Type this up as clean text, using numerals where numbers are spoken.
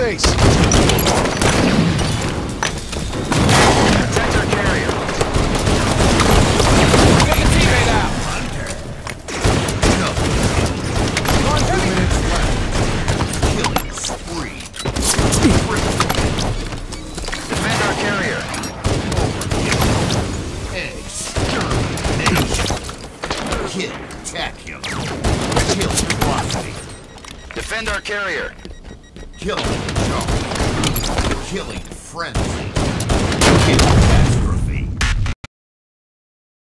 base. Protect our carrier. Take a teammate out. No. On 2 heavy. minutes left. Killing spree. Defend our carrier. Extermination. Killpocalypse. Kill velocity. Defend our carrier. Killing charge. Killing frenzy. Kill